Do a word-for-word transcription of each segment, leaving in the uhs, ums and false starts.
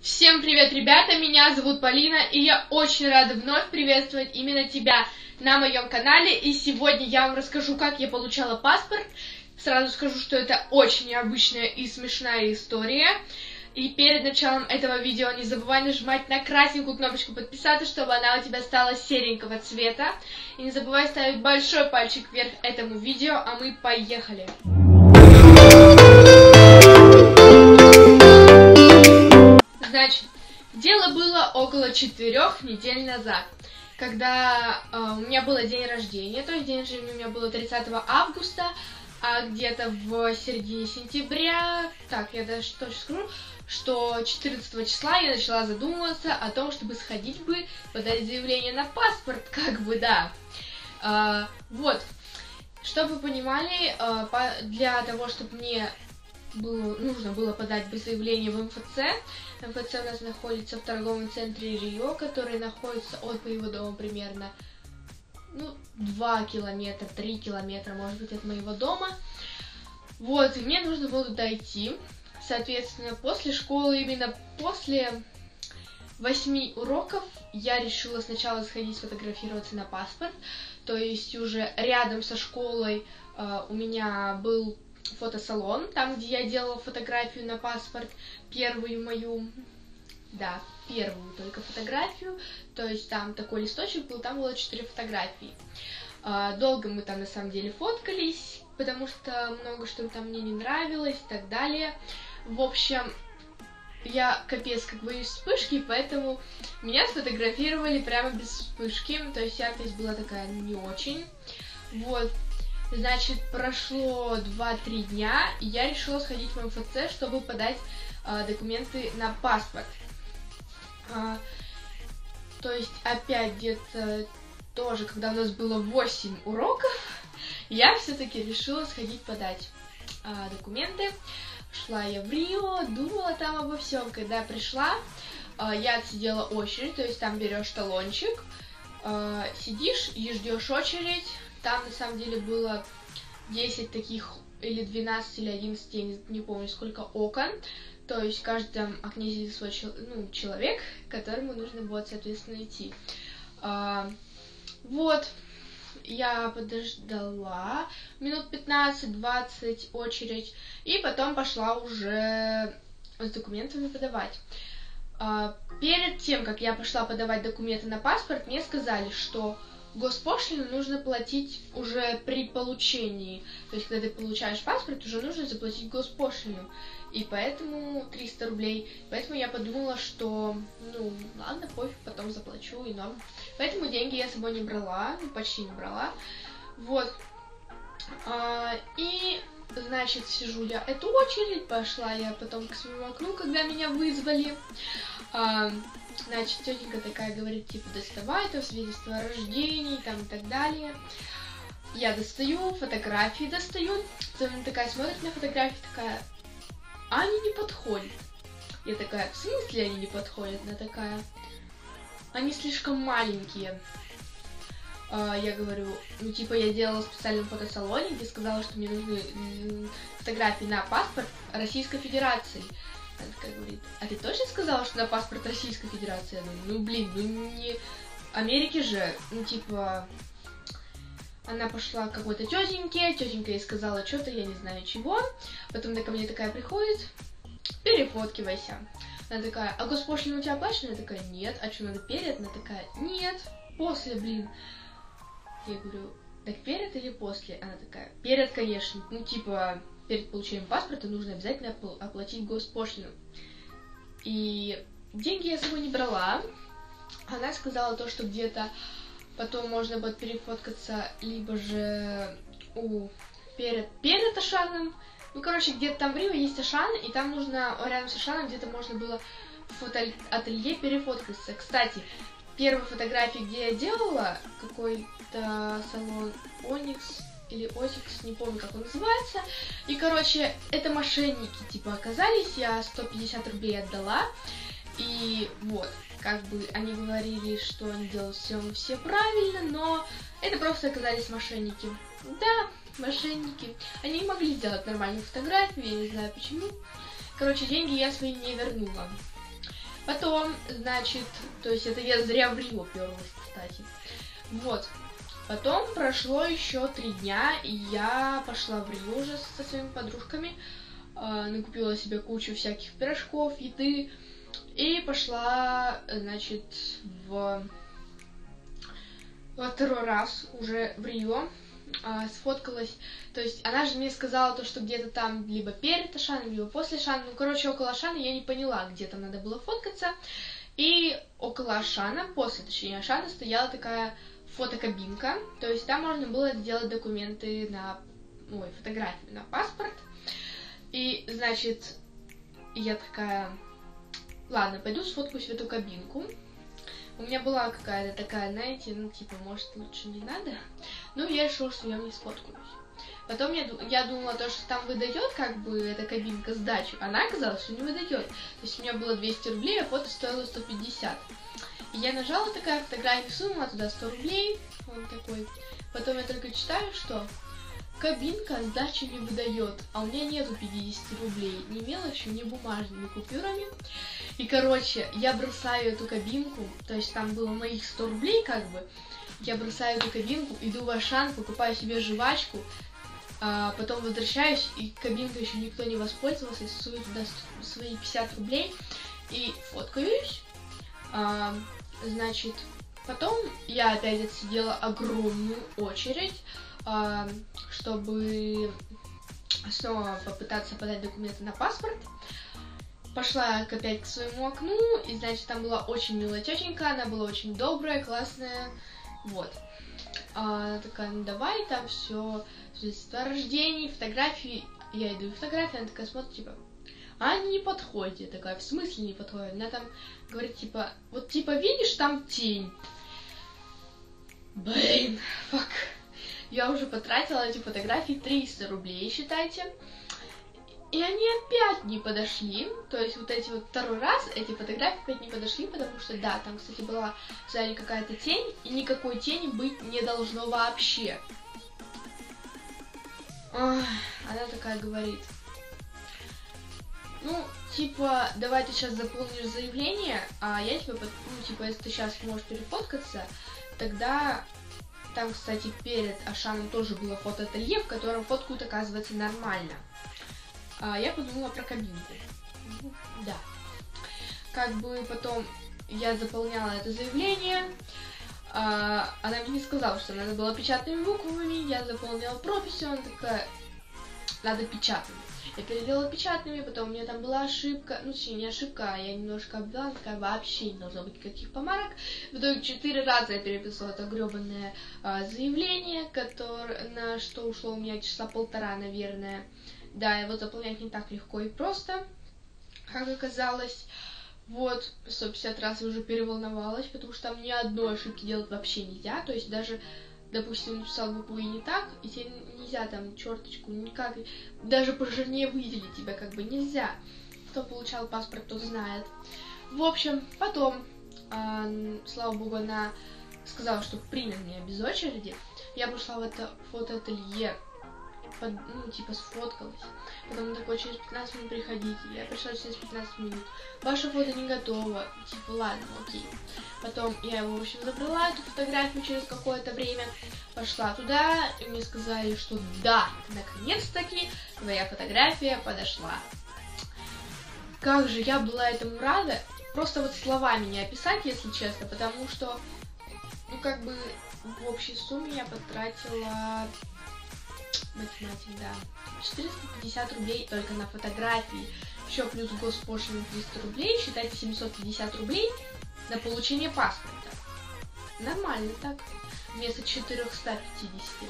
Всем привет, ребята, меня зовут Полина, и я очень рада вновь приветствовать именно тебя на моем канале. И сегодня я вам расскажу, как я получала паспорт. Сразу скажу, что это очень необычная и смешная история. И перед началом этого видео не забывай нажимать на красненькую кнопочку подписаться, чтобы она у тебя стала серенького цвета. И не забывай ставить большой пальчик вверх этому видео, а мы поехали! Значит, дело было около четырех недель назад, когда э, у меня был день рождения, то есть день рождения у меня было тридцатого августа, а где-то в середине сентября, так, я даже точно скажу, что четырнадцатого числа я начала задумываться о том, чтобы сходить бы, подать заявление на паспорт, как бы, да. Э, вот, чтобы вы понимали, э, для того, чтобы мне было, нужно было подать бы заявление в эм эф цэ. эм эф цэ у нас находится в торговом центре Рио, который находится от моего дома примерно, ну, два километра, три километра, может быть, от моего дома. Вот, и мне нужно было дойти. Соответственно, после школы, именно после восьми уроков, я решила сначала сходить сфотографироваться на паспорт. То есть уже рядом со школой э, у меня был фотосалон, там, где я делала фотографию на паспорт, первую мою, да, первую только фотографию, то есть там такой листочек был, там было четыре фотографии. Долго мы там на самом деле фоткались, потому что много что там мне не нравилось и так далее. В общем, я капец как боюсь вспышки, поэтому меня сфотографировали прямо без вспышки, то есть яркость была такая не очень, вот. Значит, прошло два-три дня, и я решила сходить в эм эф цэ, чтобы подать э, документы на паспорт. Э, то есть, опять где-то тоже, когда у нас было восемь уроков, я все-таки решила сходить подать э, документы. Шла я в Рио, думала там обо всем. Когда пришла, э, я отсидела очередь, то есть там берешь талончик, э, сидишь и ждешь очередь. Там, на самом деле, было десять таких, или двенадцать, или одиннадцать, я не, не помню, сколько окон. То есть в каждом окне сидит свой ну, человек, к которому нужно будет, соответственно, идти. А, вот, я подождала минут пятнадцать-двадцать очередь, и потом пошла уже с документами подавать. А, перед тем, как я пошла подавать документы на паспорт, мне сказали, что госпошлину нужно платить уже при получении. То есть, когда ты получаешь паспорт, уже нужно заплатить госпошлину. И поэтому триста рублей. Поэтому я подумала, что, ну, ладно, пофиг, потом заплачу и норм. Поэтому деньги я с собой не брала, ну, почти не брала. Вот. А, и, значит, сижу я эту очередь, пошла я потом к своему окну, когда меня вызвали. А, Значит, тетенька такая говорит, типа, доставай, то свидетельство о рождении, там, и так далее. Я достаю, фотографии достаю. Она такая смотрит на фотографии, такая, а они не подходят. Я такая, в смысле они не подходят? Она такая, они слишком маленькие. А, я говорю, ну, типа, я делала в специальном фотосалоне, где сказала, что мне нужны фотографии на паспорт Российской Федерации. Она такая говорит, а ты точно сказала, что на паспорт Российской Федерации? Я думаю, ну блин, ну не Америки же, ну типа, она пошла к какой-то тетеньке, тетенька ей сказала что-то, я не знаю чего, потом ко мне такая приходит, перефоткивайся. Она такая, а госпошлина у тебя оплачена? Я такая, нет, а что, надо перед? Она такая, нет, после, блин. Я говорю, так перед или после? Она такая, перед, конечно, ну типа, перед получением паспорта нужно обязательно оплатить госпошлину. И деньги я с собой не брала. Она сказала то, что где-то потом можно будет перефоткаться либо же у перед, перед Ашаном. Ну, короче, где-то там в Рио есть Ашан, и там нужно, рядом с Ашаном где-то можно было в фотоателье перефоткаться. Кстати, первые фотографии, где я делала, какой-то салон Оникс или Озикс, не помню, как он называется. И, короче, это мошенники, типа, оказались, я сто пятьдесят рублей отдала. И вот, как бы они говорили, что они делают все, все правильно, но это просто оказались мошенники. Да, мошенники. Они не могли сделать нормальную фотографию, я не знаю почему. Короче, деньги я свои не вернула. Потом, значит, то есть это я зря в Рио перлась, кстати. Вот. Потом прошло еще три дня, и я пошла в Рио уже со своими подружками, э, накупила себе кучу всяких пирожков, еды, и пошла, значит, в, во второй раз уже в Рио, э, сфоткалась. То есть она же мне сказала то, что где-то там либо перед Ашаном, либо после Ашана. Ну, короче, около Ашана я не поняла, где там надо было фоткаться. И около Ашана, после, точнее, Ашана стояла такая фотокабинка. То есть там можно было сделать документы на... Ой, фотографии на паспорт. И, значит, я такая... Ладно, пойду сфоткаюсь в эту кабинку. У меня была какая-то такая, знаете, ну, типа, может, лучше не надо. Ну, я решила, что я в ней сфоткаюсь. Потом я, я думала, то, что там выдает, как бы, эта кабинка сдачу. Она оказалась, что не выдает. То есть у меня было двести рублей, а фото стоило сто пятьдесят. И я нажала, такая фотография, сунула туда сто рублей. Он такой. Потом я только читаю, что кабинка сдачу не выдает. А у меня нету пятьдесят рублей. Ни мелочью, ни бумажными купюрами. И, короче, я бросаю эту кабинку. То есть там было моих сто рублей, как бы. Я бросаю эту кабинку, иду в Ашан, покупаю себе жвачку. А потом возвращаюсь, и кабинка еще никто не воспользовался, сую туда свои пятьдесят рублей и фоткаюсь. А, значит, потом я опять отсидела огромную очередь, а, чтобы снова попытаться подать документы на паспорт. Пошла опять к своему окну, и, значит, там была очень милая тетенька, она была очень добрая, классная, вот. А, такая, ну давай, там все, свидетельство о рождении, фотографии. Я иду в фотографии, она такая смотрит, типа, а не подходит. Я такая, в смысле не подходит? Она там говорит, типа, вот типа видишь, там тень. Блин, фак. Я уже потратила эти фотографии триста рублей, считайте. И они опять не подошли. То есть вот эти вот второй раз эти фотографии опять не подошли, потому что, да, там, кстати, была сзади какая-то тень, и никакой тени быть не должно вообще. Ах, она такая говорит. Ну, типа, давай ты сейчас заполнишь заявление, а я тебе, ну, типа, если ты сейчас можешь перефоткаться, тогда... Там, кстати, перед Ашаном тоже было фотоателье, в котором фоткают, оказывается, нормально. А я подумала про кабинку. Да. Как бы потом я заполняла это заявление. А, она мне не сказала, что надо было печатными буквами. Я заполняла прописью. Она такая, надо печатными. Я переделала печатными, потом у меня там была ошибка. Ну, точнее, не ошибка, а я немножко обвела. Такая, вообще не должно быть никаких помарок. В итоге четыре раза я переписала это гребаное а, заявление, которое, на что ушло у меня часа полтора, наверное. Да, его заполнять не так легко и просто, как оказалось. Вот, сто пятьдесят раз я уже переволновалась, потому что там ни одной ошибки делать вообще нельзя. То есть даже, допустим, написал букву и не так, и тебе нельзя там черточку никак, даже пожирнее выделить тебя как бы нельзя. Кто получал паспорт, тот знает. В общем, потом, э, слава богу, она сказала, что примет меня без очереди. Я пошла в это фотоателье, под, ну, типа, сфоткалась. Потом он такой, через пятнадцать минут приходите. Я пришла через пятнадцать минут. Ваше фото не готово. Типа, ладно, окей. Потом я его, в общем, забрала, эту фотографию через какое-то время. Пошла туда, и мне сказали, что да, наконец-таки твоя фотография подошла. Как же я была этому рада. Просто вот словами не описать, если честно, потому что, ну, как бы, в общей сумме я потратила... Математик, да. четыреста пятьдесят рублей только на фотографии. Еще плюс госпошлина триста рублей. Считайте, семьсот пятьдесят рублей на получение паспорта. Нормально так. Вместо четырёхсот пятидесяти.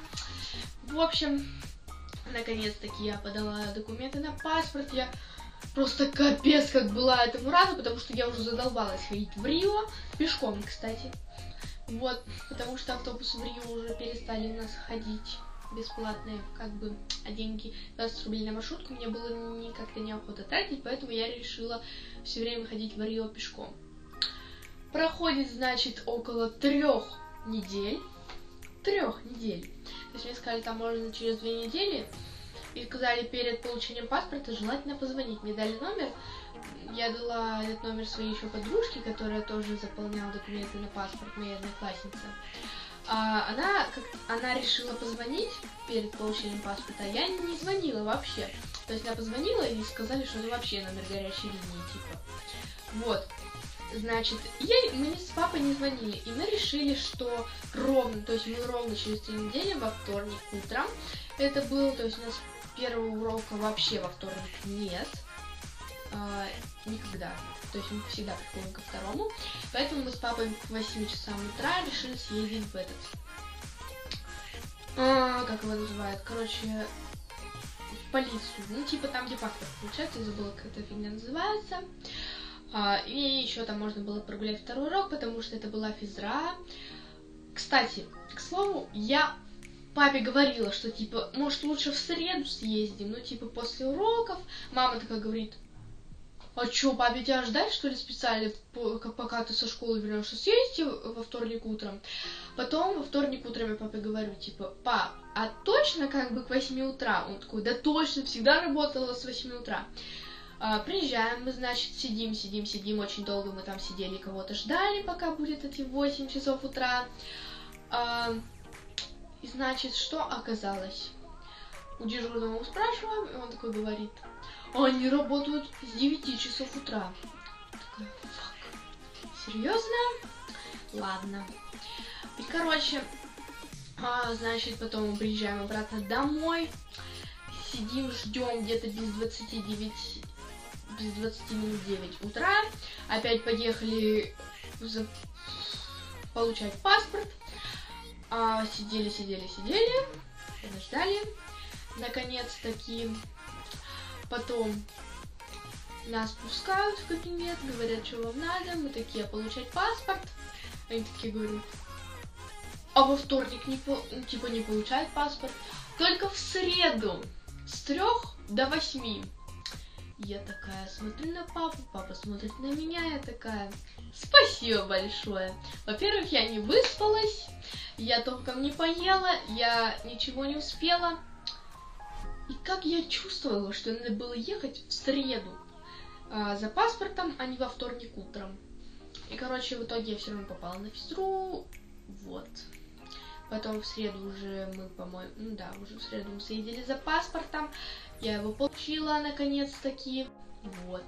В общем, наконец-таки я подала документы на паспорт. Я просто капец как была этому рада, потому что я уже задолбалась ходить в Рио. Пешком, кстати. Вот, потому что автобусы в Рио уже перестали у нас ходить. Бесплатные, как бы, а деньги двадцать рублей на маршрутку мне было ни как-то неохота тратить, поэтому я решила все время ходить в Рио пешком. Проходит, значит, около трех недель. Трех недель. То есть мне сказали, там можно через две недели. И сказали, перед получением паспорта желательно позвонить. Мне дали номер. я дала этот номер своей еще подружке, которая тоже заполняла документы на паспорт, моя одноклассница. А, она, как, она решила позвонить перед получением паспорта, а я не звонила вообще. То есть она позвонила и сказали, что это вообще номер горячей линии, типа. Вот. Значит, я, мы с папой не звонили, и мы решили, что ровно, то есть мы ровно через три недели, во вторник утром, это было, то есть у нас первого урока вообще во вторник нет, а, никогда, то есть мы всегда приходим ко второму, поэтому мы с папой к восьми часам утра решили съездить в этот, а, как его называют, короче, в полицию, ну типа там, где паспорт получается, я забыла, как эта фигня называется. Uh, и еще там можно было прогулять второй урок, потому что это была физра. Кстати, к слову, я папе говорила, что типа, может лучше в среду съездим, ну типа после уроков. Мама такая говорит: а чё, папе тебя ждать, что ли, специально, пока ты со школы вернешься, съездите во вторник утром? Потом во вторник утром я папе говорю, типа, пап, а точно как бы к восьми утра? Он такой: да точно, всегда работала с восьми утра. Uh, приезжаем, мы, значит, сидим, сидим, сидим, очень долго мы там сидели, кого-то ждали, пока будет эти восемь часов утра. Uh, и, значит, что оказалось? У дежурного мы спрашиваем, и он такой говорит: они работают с девяти часов утра. Такая: фак, серьезно? Ладно. И, короче, uh, значит, потом мы приезжаем обратно домой, сидим, ждем где-то без двадцати девяти, без двадцати минут девять утра, опять поехали за... получать паспорт, а, сидели, сидели, сидели, подождали, наконец-таки, потом нас пускают в кабинет, говорят, что вам надо, мы такие: получать паспорт, они такие говорят: а во вторник не, по... типа не получать паспорт, только в среду с трех до восьми. Я такая смотрю на папу, папа смотрит на меня, я такая: спасибо большое. Во-первых, я не выспалась, я толком не поела, я ничего не успела. И как я чувствовала, что надо было ехать в среду а, за паспортом, а не во вторник утром. И, короче, в итоге я все равно попала на физру, вот. Потом в среду уже мы, по-моему, ну да, уже в среду мы съездили за паспортом. Я его получила наконец-таки. Вот.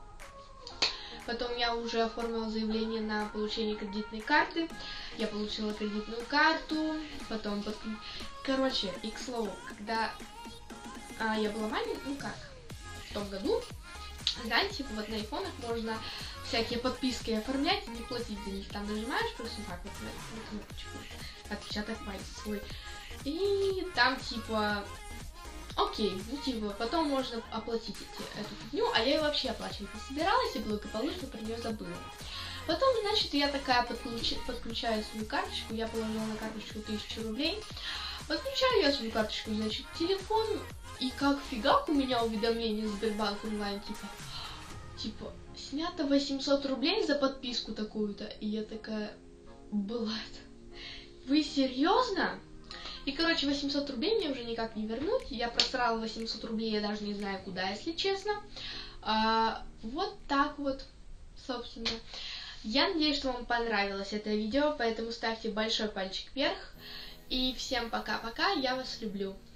Потом я уже оформила заявление на получение кредитной карты. Я получила кредитную карту. Потом, под... короче, и к слову, когда а, я была маленькая, ну как, в том году, знаете, типа вот на айфонах можно всякие подписки оформлять и не платить за них. Там нажимаешь просто так вот на кнопочку, отпечаток пальца свой. И там типа, окей, ну типа, потом можно оплатить эти, эту фигню, а я ее вообще оплачивать не собиралась и благополучно про нее забыла. Потом, значит, я такая подключ... подключаю свою карточку, я положила на карточку тысячу рублей, подключаю я свою карточку, значит, к телефону, и как фигак у меня уведомление Сбербанк онлайн, типа, типа, снято восемьсот рублей за подписку такую-то, и я такая: блядь, вы серьезно? И, короче, восемьсот рублей мне уже никак не вернуть, я просрала восемьсот рублей, я даже не знаю куда, если честно. А, вот так вот, собственно. Я надеюсь, что вам понравилось это видео, поэтому ставьте большой пальчик вверх. И всем пока-пока, я вас люблю.